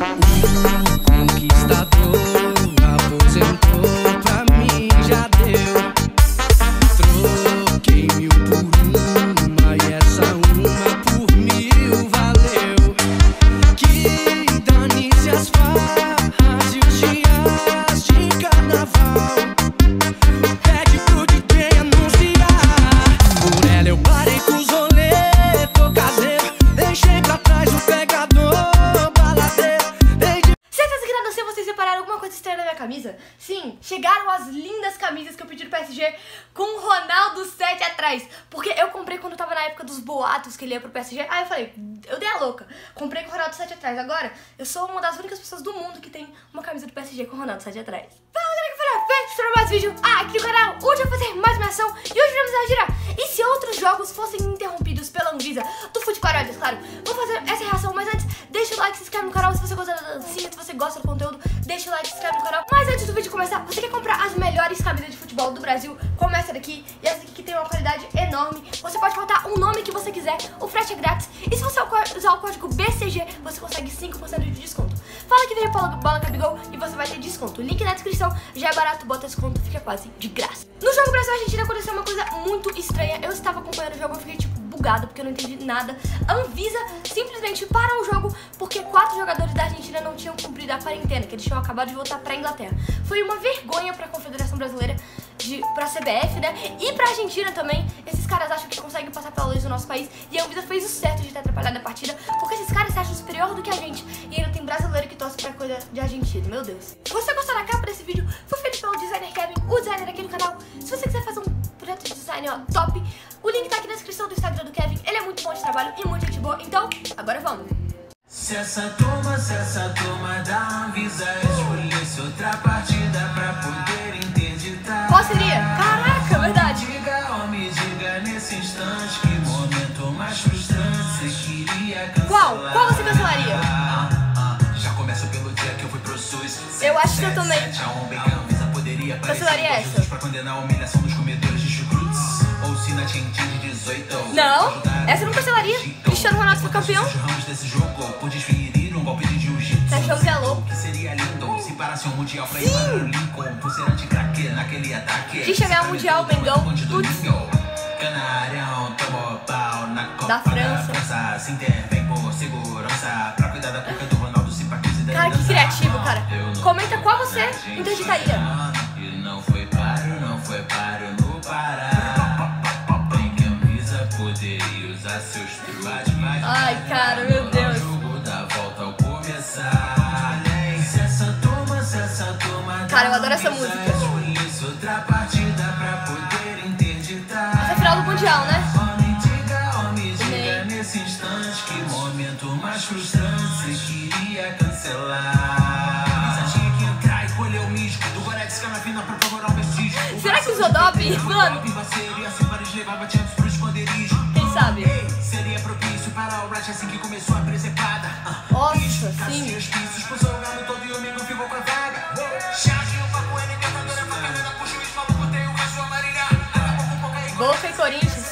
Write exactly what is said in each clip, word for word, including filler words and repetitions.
O conquistador aposentou, pra mim já deu. Troquei mil por uma e essa uma por mil valeu. Que dane-se as farras e os dias de carnaval. Pede pro D J anunciar. Por ela eu parei com os rolê, tô caseiro. Deixei pra trás o pegador baladeiro. Desde... Certeza que nada sei, vocês separaram alguma coisa estranha na minha camisa? Sim, chegaram as lindas camisas que eu pedi do P S G com o Ronaldo sete atrás. Porque eu comprei quando tava na época dos boatos que ele ia pro P S G. Aí eu falei, eu dei a louca, comprei com o Ronaldo sete atrás. Agora, eu sou uma das únicas pessoas do mundo que tem uma camisa do P S G com o Ronaldo sete atrás. Fala galera, que foi a vez para mais vídeo aqui no canal. Hoje eu vou fazer mais uma ação e hoje vamos reagir a... E se outros jogos fossem interrompidos pela Anvisa do Futebol, claro. Vou fazer essa reação, mas antes, deixa o like, se inscreve no canal se você gosta da dancinha, se você gosta do conteúdo, deixa o like, se inscreve no canal. Mas antes do vídeo começar, você quer comprar as melhores camisas de futebol do Brasil? Começa daqui, e essa aqui que tem uma qualidade enorme. Você pode botar o nome que você quiser, o frete é grátis. E se você usar o código B C G, você consegue cinco por cento de desconto. Fala que veio a Bola Gabigol e você vai ter desconto. O link na descrição, já é barato, bota desconto, fica quase de graça. No jogo Brasil-Argentina aconteceu uma coisa muito estranha. Eu estava acompanhando o jogo, eu fiquei tipo bugada porque eu não entendi nada. A Anvisa simplesmente parou o jogo porque quatro jogadores da Argentina não tinham cumprido a quarentena, que eles tinham acabado de voltar pra Inglaterra. Foi uma vergonha pra Confederação Brasileira, de, pra C B F, né? E pra Argentina também. Esses caras acham que conseguem passar pela luz do nosso país e a Anvisa fez o certo de ter atrapalhado a partida, porque esses caras se acham superior do que a gente. E ainda tem brasileiro que torce pra coisa de Argentina, meu Deus. Se você gostou da capa desse vídeo, foi feito pelo designer Kevin, o designer aqui no canal. Se você quiser fazer um projeto de design, ó, top, o link tá aqui na descrição do Instagram do Kevin. Ele é muito bom de trabalho e muito gente boa, então, agora vamos. Se essa turma, se essa turma da Anvisa escolhesse outra partida pra poder interditar, qual seria? Caraca, verdade. Diga ou me diga nesse instante que momento mais frustrante você queria cancelar. Qual? Qual você cancelaria? Ah, ah, já começo pelo dia que eu fui pro SUS. Eu acho que eu também cancelaria essa pra condenar a humilhação dos comedores de chucrutes. Ou se na tinha de dezoito. Não, essa eu não cancelaria. Cristiano Ronaldo foi campeão. Desse jogo, por desferir um golpe de jiu-jitsu. Tá achando que é louco? Que seria lindo se parasse um mundial pra ir para o Lincoln. Por ser anti-craque naquele ataque. De chegar ao mundial, Bengão. Putz. Canarão tomou pau na Copa da França. França. Se intervém por segurança pra cuidar da cuca do Ronaldo, se pra crise da cara, que criativo, cara. Comenta qual você interditaria. E não foi paro, não foi paro no Pará. Tem que a Anvisa poderia usar seus privados. Ai, cara, meu Deus. Cara, eu adoro essa música. Essa é a final do Mundial, né? Nesse instante, que momento mais frustrante você queria cancelar. Tinha que entrar e colher o místico do Gorex que na fina pra procurar o vestígio. Será que usou doping? Mano, quem sabe? Seria propício para o Ratch assim que começou a presepada. Nossa, sim. Boca e Corinthians.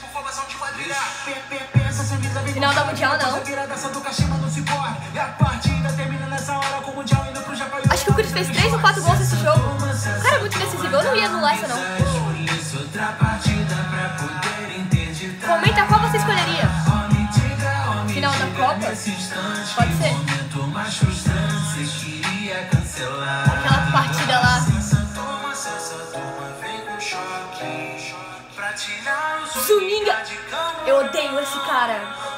Final da Mundial, não. Acho que o Corinthians fez três ou quatro gols nesse jogo. O cara é muito decisivo, eu não ia anular essa, não. Comenta qual você escolheria. Final da Copa? Pode ser. Aquela partida lá. Zuninga! Eu odeio esse cara.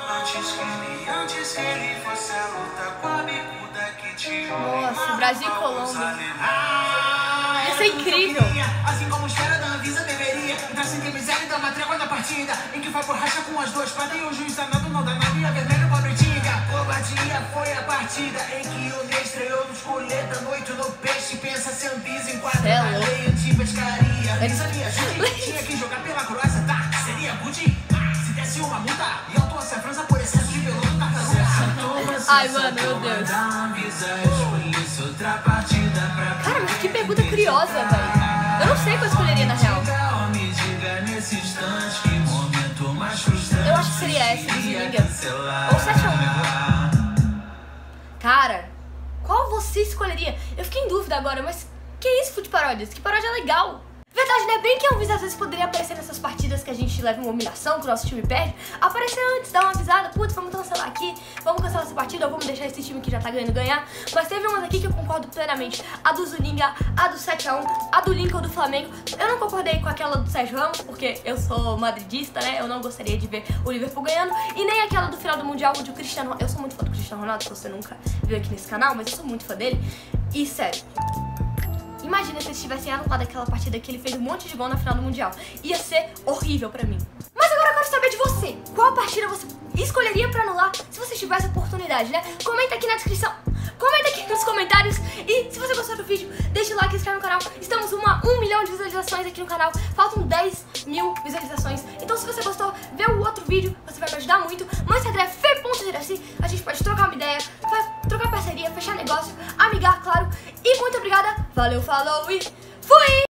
Nossa, Brasil e Colômbia. Isso é incrível. Assim como espera da Anvisa deveria entrar sem ter miséria e dar uma trégua na partida em que vai por racha com as duas patas e o juiz danado não dá nada e a vermelha pobre diga. Covardia foi a partida em que o Ney estreou nos coleta noite no peixe. Pensa se Anvisa enquadra a lei anti-pescaria. Sabia, Judy? Tinha que jogar pela Croácia, tá? Seria Gucci? Se desse uma multa e autuasse a França por excesso de veludo tartaruga. Ai, mano, meu Deus. Cara, mas que pergunta curiosa, velho. Eu não sei qual eu escolheria na real. Eu acho que seria essa, Zuninga. Ou sete a um. Cara, Qual você escolheria? Eu fiquei em dúvida agora, mas que isso, Food Paródias? Que paródia legal! Verdade, né? Bem que a Anvisa às vezes poderia aparecer nessas partidas que a gente leva uma humilhação, que o nosso time perde. Aparecer antes, dar uma avisada, putz, vamos cancelar aqui, vamos cancelar essa partida, ou vamos deixar esse time que já tá ganhando ganhar. Mas teve umas aqui que eu concordo plenamente. A do Zulinga, a do sete a um, a do Lincoln do Flamengo. Eu não concordei com aquela do Sérgio Ramos, porque eu sou madridista, né? Eu não gostaria de ver o Liverpool ganhando. E nem aquela do final do Mundial, onde o Cristiano... Eu sou muito fã do Cristiano Ronaldo, se você nunca viu aqui nesse canal, mas eu sou muito fã dele. E sério... Imagina se eles tivessem anulado aquela partida que ele fez um monte de gol na final do Mundial. Ia ser horrível pra mim. Mas agora eu quero saber de você. Qual partida você escolheria pra anular se você tivesse a oportunidade, né? Comenta aqui na descrição. Comenta aqui nos comentários. E se você gostou do vídeo, deixa o like e se inscreve no canal. Estamos uma um milhão de visualizações aqui no canal. Faltam dez mil visualizações. Então se você gostou, vê o outro vídeo. Você vai me ajudar muito. Mas André, Fê ponto Juraci, a gente pode trocar uma ideia, trocar parceria, fechar negócio, amigar, claro. E muito obrigada. Valeu, falou e fui!